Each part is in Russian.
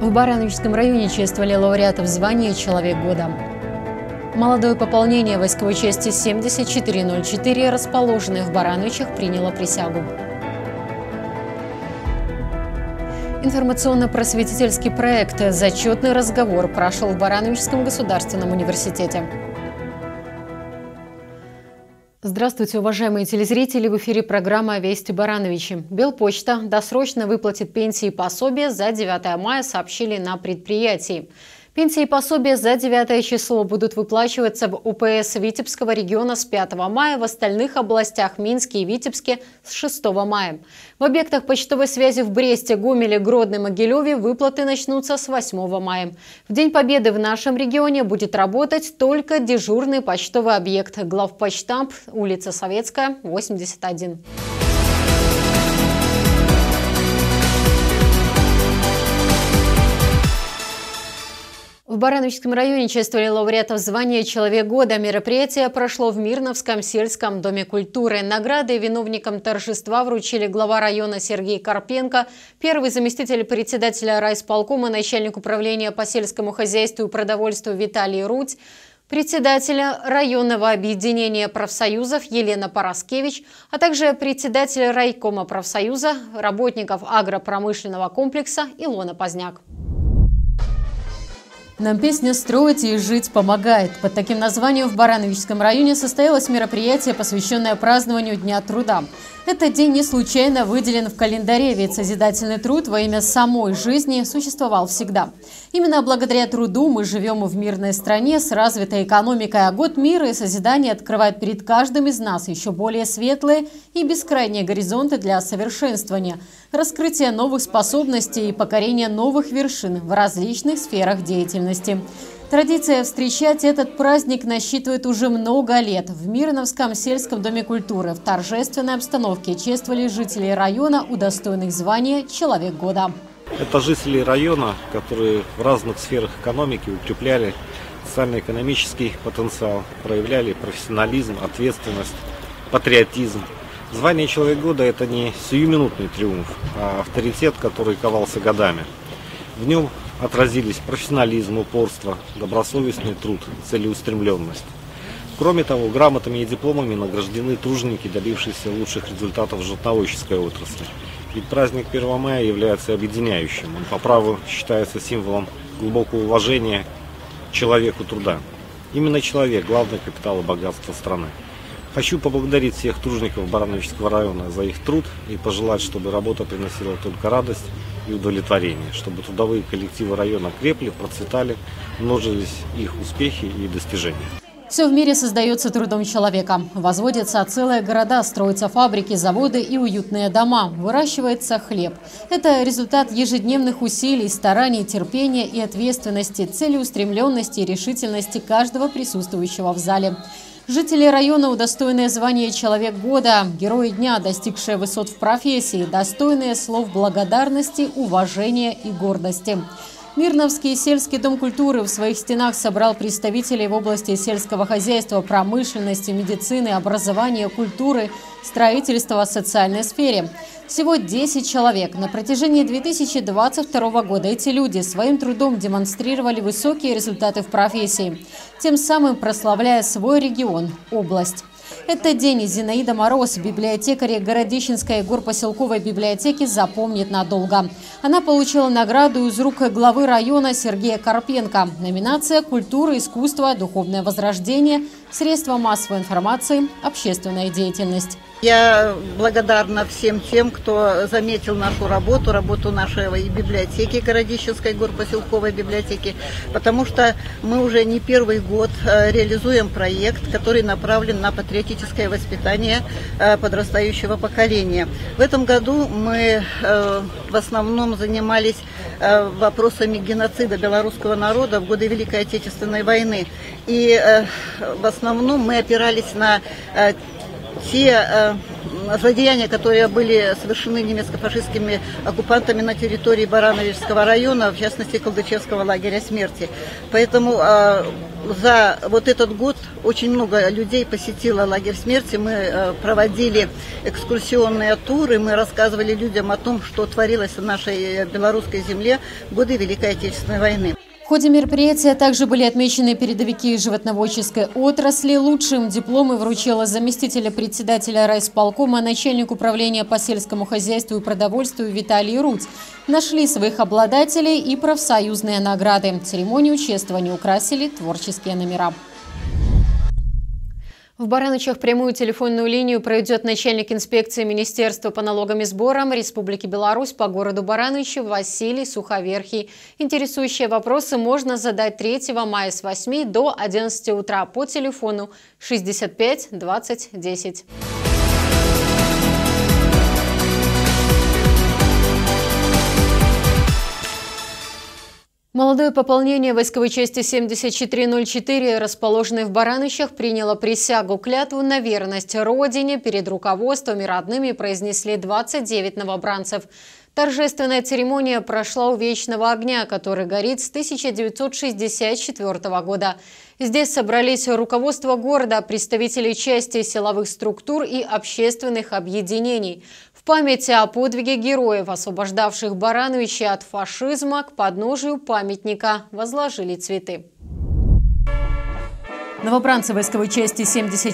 В Барановичском районе чествовали лауреатов звания «Человек года». Молодое пополнение войсковой части 7404, расположенное в Барановичах, приняло присягу. Информационно-просветительский проект «Зачетный разговор» прошел в Барановичском государственном университете. Здравствуйте, уважаемые телезрители! В эфире программа «Вести Барановичи». Белпочта досрочно выплатит пенсии и пособия за 9 мая, сообщили на предприятии. Пенсии и пособия за 9 число будут выплачиваться в УПС Витебского региона с 5 мая, в остальных областях Минске и Витебске с 6 мая. В объектах почтовой связи в Бресте, Гомеле, Гродно, Могилеве выплаты начнутся с 8 мая. В День Победы в нашем регионе будет работать только дежурный почтовый объект. Главпочтамп, улица Советская, 81. В Барановичском районе чествовали лауреатов звания «Человек года». Мероприятие прошло в Мирновском сельском доме культуры. Награды виновникам торжества вручили глава района Сергей Карпенко, первый заместитель председателя райисполкома, начальник управления по сельскому хозяйству и продовольствию Виталий Рудь, председателя районного объединения профсоюзов Елена Пороскевич, а также председатель райкома профсоюза работников агропромышленного комплекса Илона Поздняк. Нам песня «Строить и жить помогает». Под таким названием в Барановичском районе состоялось мероприятие, посвященное празднованию Дня труда. Этот день не случайно выделен в календаре, ведь созидательный труд во имя самой жизни существовал всегда. Именно благодаря труду мы живем в мирной стране с развитой экономикой, а год мира и созидания открывает перед каждым из нас еще более светлые и бескрайние горизонты для совершенствования, раскрытия новых способностей и покорения новых вершин в различных сферах деятельности. Традиция встречать этот праздник насчитывает уже много лет. В Мирновском сельском доме культуры в торжественной обстановке чествовали жителей района, удостоенных звания «Человек года». Это жители района, которые в разных сферах экономики укрепляли социально-экономический потенциал, проявляли профессионализм, ответственность, патриотизм. Звание «Человек года» – это не сиюминутный триумф, а авторитет, который ковался годами. В нем отразились профессионализм, упорство, добросовестный труд, целеустремленность. Кроме того, грамотами и дипломами награждены труженики, добившиеся лучших результатов в животноводческой отрасли. Ведь праздник 1 мая является объединяющим. Он по праву считается символом глубокого уважения к человеку труда. Именно человек – главный капитал и богатство страны. Хочу поблагодарить всех тружеников Барановичского района за их труд и пожелать, чтобы работа приносила только радость и удовлетворение, чтобы трудовые коллективы района крепли, процветали, множились их успехи и достижения. Все в мире создается трудом человека. Возводятся целые города, строятся фабрики, заводы и уютные дома. Выращивается хлеб. Это результат ежедневных усилий, стараний, терпения и ответственности, целеустремленности и решительности каждого присутствующего в зале. Жители района, удостоенные звания «Человек года», герои дня, достигшие высот в профессии, достойные слов благодарности, уважения и гордости. Мирновский сельский дом культуры в своих стенах собрал представителей в области сельского хозяйства, промышленности, медицины, образования, культуры, строительства, социальной сфере. Всего 10 человек. На протяжении 2022 года эти люди своим трудом демонстрировали высокие результаты в профессии, тем самым прославляя свой регион, область. Этот день Зинаида Мороз, библиотекарь Городищенской горпоселковой библиотеки, запомнит надолго. Она получила награду из рук главы района Сергея Карпенко. Номинация «Культура, искусство, духовное возрождение, средства массовой информации, общественная деятельность». Я благодарна всем тем, кто заметил нашу работу нашей библиотеки, Городищенской горпоселковой библиотеки, потому что мы уже не первый год реализуем проект, который направлен на патриотическое воспитание подрастающего поколения. В этом году мы в основном занимались вопросами геноцида белорусского народа в годы Великой Отечественной войны. И в основном мы опирались на те злодеяния, которые были совершены немецко-фашистскими оккупантами на территории Барановичского района, в частности, Колдычевского лагеря смерти. Поэтому за вот этот год очень много людей посетило лагерь смерти. Мы проводили экскурсионные туры, мы рассказывали людям о том, что творилось в нашей белорусской земле в годы Великой Отечественной войны. В ходе мероприятия также были отмечены передовики животноводческой отрасли. Лучшим дипломы вручила заместителя председателя райисполкома, начальник управления по сельскому хозяйству и продовольствию Виталий Рудь. Нашли своих обладателей и профсоюзные награды. Церемонию чествования украсили творческие номера. В Баранычах прямую телефонную линию проведет начальник инспекции Министерства по налогам и сборам Республики Беларусь по городу Баранычи Василий Суховерхий. Интересующие вопросы можно задать 3 мая с 8 до 11 утра по телефону 65 20 10. Молодое пополнение войсковой части 7404, расположенной в Баранычах, приняло присягу клятву на верность Родине. Перед руководством и родными произнесли 29 новобранцев. Торжественная церемония прошла у Вечного огня, который горит с 1964 года. Здесь собрались руководство города, представители части силовых структур и общественных объединений. В память о подвиге героев, освобождавших Барановичи от фашизма, к подножию памятника возложили цветы. Новобранцы войсковой части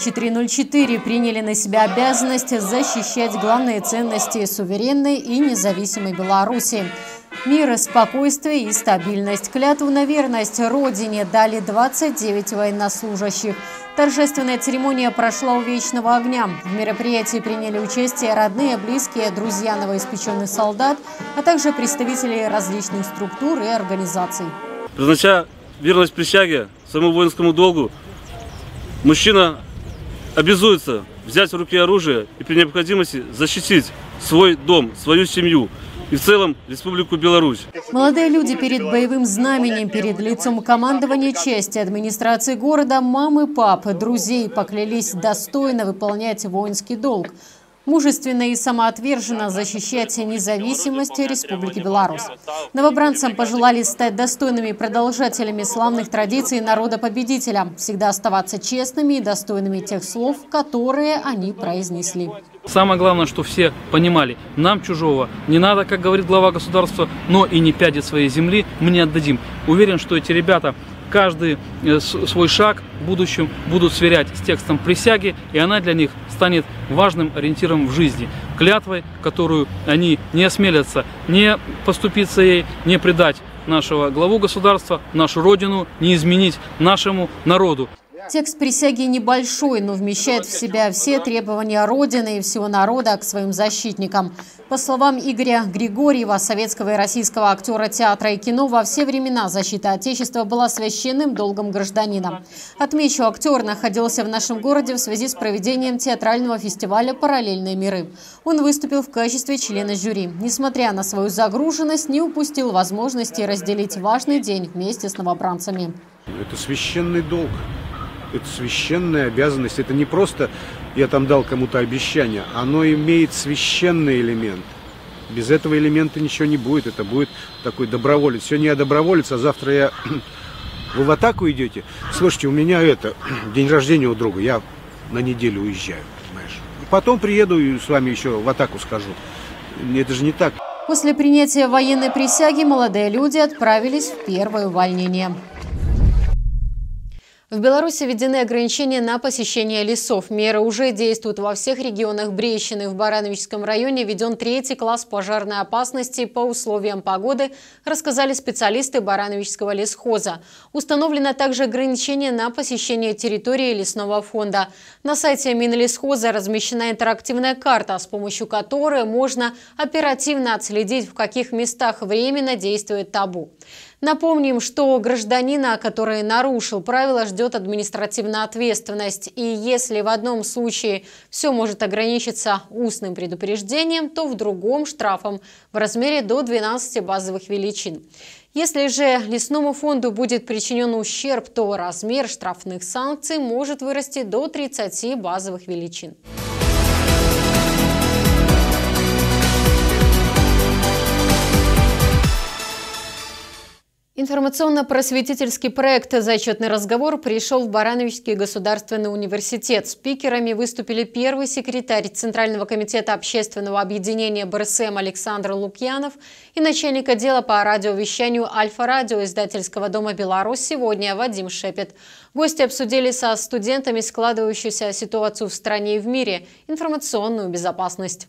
7404 приняли на себя обязанность защищать главные ценности суверенной и независимой Беларуси. Мир, спокойствие и стабильность. Клятву на верность Родине дали 29 военнослужащих. Торжественная церемония прошла у Вечного огня. В мероприятии приняли участие родные, близкие, друзья новоиспеченных солдат, а также представители различных структур и организаций. Призначая верность присяге своему воинскому долгу, мужчина обязуется взять в руки оружие и при необходимости защитить свой дом, свою семью и в целом Республику Беларусь. Молодые люди перед боевым знаменем, перед лицом командования части, администрации города, мам и пап, друзей поклялись достойно выполнять воинский долг. Мужественно и самоотверженно защищать независимость Республики Беларусь. Новобранцам пожелали стать достойными продолжателями славных традиций народа-победителя, всегда оставаться честными и достойными тех слов, которые они произнесли. Самое главное, что все понимали, нам чужого не надо, как говорит глава государства, но и не пяди своей земли мы не отдадим. Уверен, что эти ребята каждый свой шаг в будущем будут сверять с текстом присяги, и она для них станет важным ориентиром в жизни, клятвой, которую они не осмелятся не поступиться ей, не предать нашего главу государства, нашу родину, не изменить нашему народу. Текст присяги небольшой, но вмещает в себя все требования Родины и всего народа к своим защитникам. По словам Игоря Григорьева, советского и российского актера театра и кино, во все времена защита Отечества была священным долгом гражданина. Отмечу, актер находился в нашем городе в связи с проведением театрального фестиваля «Параллельные миры». Он выступил в качестве члена жюри. Несмотря на свою загруженность, не упустил возможности разделить важный день вместе с новобранцами. Это священный долг. Это священная обязанность. Это не просто я там дал кому-то обещание. Оно имеет священный элемент. Без этого элемента ничего не будет. Это будет такой доброволец. Сегодня я доброволец, а завтра я... Вы в атаку идете? Слушайте, у меня день рождения у друга. Я на неделю уезжаю, понимаешь? Потом приеду и с вами еще в атаку схожу. Это же не так. После принятия военной присяги молодые люди отправились в первое увольнение. В Беларуси введены ограничения на посещение лесов. Меры уже действуют во всех регионах Брещины. В Барановичском районе введен 3-й класс пожарной опасности по условиям погоды, рассказали специалисты Барановичского лесхоза. Установлено также ограничение на посещение территории лесного фонда. На сайте Минлесхоза размещена интерактивная карта, с помощью которой можно оперативно отследить, в каких местах временно действует табу. Напомним, что гражданина, который нарушил правила, ждет административная ответственность. И если в одном случае все может ограничиться устным предупреждением, то в другом – штрафом в размере до 12 базовых величин. Если же лесному фонду будет причинен ущерб, то размер штрафных санкций может вырасти до 30 базовых величин. Информационно-просветительский проект «Зачетный разговор» пришел в Барановичский государственный университет. Спикерами выступили первый секретарь Центрального комитета общественного объединения БРСМ Александр Лукьянов и начальник отдела по радиовещанию «Альфа-радио» издательского дома «Беларусь» сегодня Вадим Шепет. Гости обсудили со студентами складывающуюся ситуацию в стране и в мире, информационную безопасность.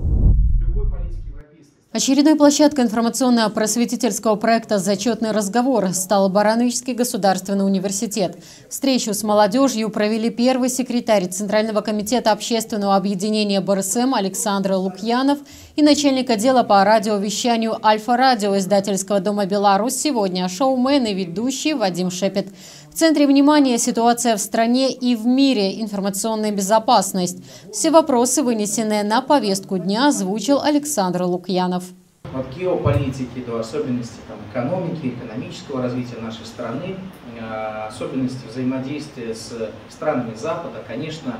Очередной площадкой информационно-просветительского проекта «Зачетный разговор» стал Барановичский государственный университет. Встречу с молодежью провели первый секретарь Центрального комитета общественного объединения БРСМ Александр Лукьянов и начальник отдела по радиовещанию «Альфа-радио» издательского дома «Беларусь» сегодня шоумен и ведущий Вадим Шепет. В центре внимания ситуация в стране и в мире, информационная безопасность. Все вопросы, вынесенные на повестку дня, озвучил Александр Лукьянов. От геополитики до особенностей экономики, экономического развития нашей страны, особенности взаимодействия с странами Запада, конечно,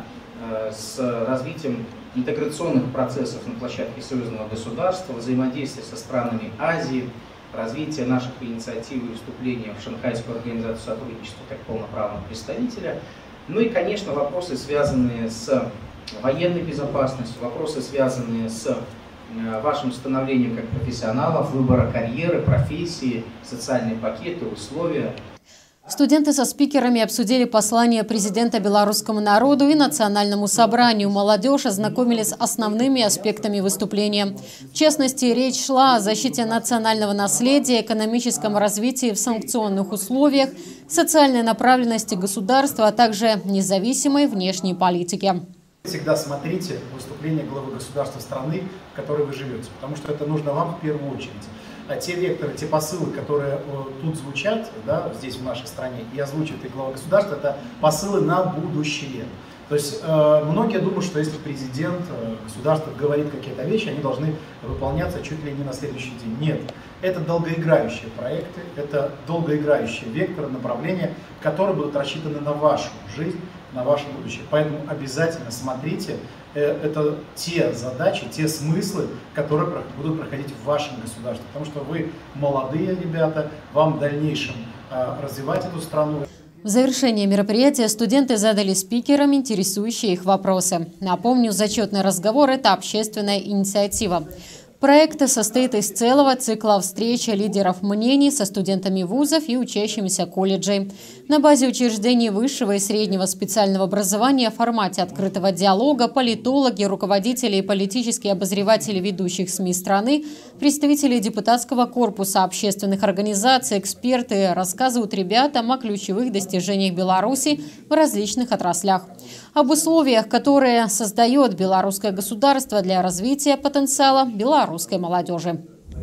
с развитием интеграционных процессов на площадке союзного государства, взаимодействия со странами Азии, развитие наших инициатив и вступления в Шанхайскую организацию сотрудничества как полноправного представителя. Ну и, конечно, вопросы, связанные с военной безопасностью, вопросы, связанные с вашим становлением как профессионалов, выбора карьеры, профессии, социальные пакеты, условия. Студенты со спикерами обсудили послание президента белорусскому народу и национальному собранию. Молодежь ознакомились с основными аспектами выступления. В частности, речь шла о защите национального наследия, экономическом развитии в санкционных условиях, социальной направленности государства, а также независимой внешней политике. Всегда смотрите выступление главы государства страны, в которой вы живете, потому что это нужно вам в первую очередь. А те векторы, те посылы, которые тут звучат, да, здесь в нашей стране, и озвучивает и глава государства, это посылы на будущее. То есть многие думают, что если президент государства говорит какие-то вещи, они должны выполняться чуть ли не на следующий день. Нет, это долгоиграющие проекты, это долгоиграющие векторы, направления, которые будут рассчитаны на вашу жизнь, на ваше будущее. Поэтому обязательно смотрите, это те задачи, те смыслы, которые будут проходить в вашем государстве. Потому что вы молодые ребята, вам в дальнейшем развивать эту страну. В завершении мероприятия студенты задали спикерам интересующие их вопросы. Напомню, «Зачетный разговор» – это общественная инициатива. Проект состоит из целого цикла встреч лидеров мнений со студентами вузов и учащимися колледжей. На базе учреждений высшего и среднего специального образования в формате открытого диалога политологи, руководители и политические обозреватели ведущих СМИ страны, представители депутатского корпуса, общественных организаций, эксперты рассказывают ребятам о ключевых достижениях Беларуси в различных отраслях. Об условиях, которые создает белорусское государство для развития потенциала белорусской молодежи.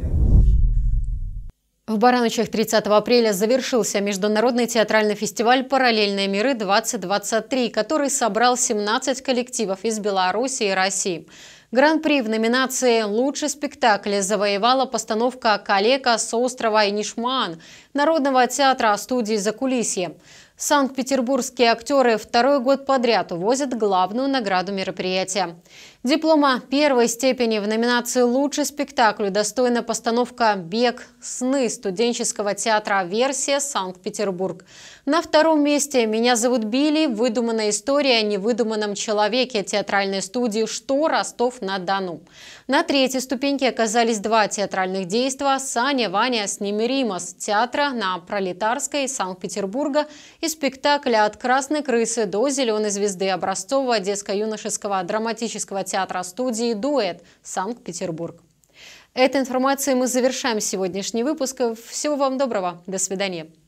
В Барановичах 30 апреля завершился международный театральный фестиваль «Параллельные миры-2023», который собрал 17 коллективов из Беларуси и России. Гран-при в номинации «Лучший спектакль» завоевала постановка «Калека» с острова Инишмаан Народного театра студии «Закулисье». Санкт-петербургские актеры второй год подряд увозят главную награду мероприятия. Диплома первой степени в номинации «Лучший спектакль» удостоена постановка «Бег. Сны» студенческого театра «Версия. Санкт-Петербург». На втором месте «Меня зовут Билли. Выдуманная история о невыдуманном человеке» театральной студии «Что? Ростов-на-Дону». На третьей ступеньке оказались два театральных действа «Саня, Ваня, с ними Римас» театра на Пролетарской Санкт-Петербурга и спектакля «От красной крысы до зеленой звезды» образцового детско-юношеского драматического театра студии «Дуэт» Санкт-Петербург. Этой информацией мы завершаем сегодняшний выпуск. Всего вам доброго. До свидания.